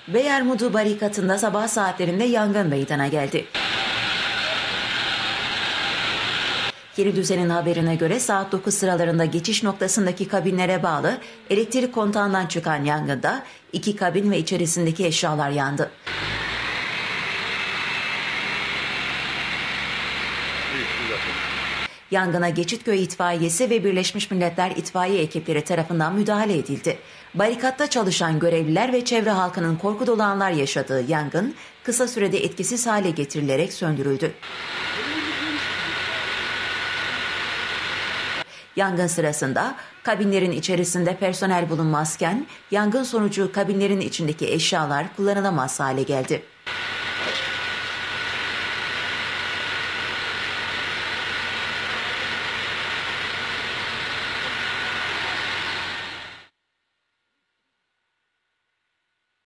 Beyermudu barikatında sabah saatlerinde yangın meydana geldi. Yeni Düzen'in haberine göre saat 9 sıralarında geçiş noktasındaki kabinlere bağlı elektrik kontağından çıkan yangında 2 kabin ve içerisindeki eşyalar yandı. Yangına Geçitköy İtfaiyesi ve Birleşmiş Milletler İtfaiye ekipleri tarafından müdahale edildi. Barikatta çalışan görevliler ve çevre halkının korku dolu anlar yaşadığı yangın kısa sürede etkisiz hale getirilerek söndürüldü. Yangın sırasında kabinlerin içerisinde personel bulunmazken yangın sonucu kabinlerin içindeki eşyalar kullanılamaz hale geldi.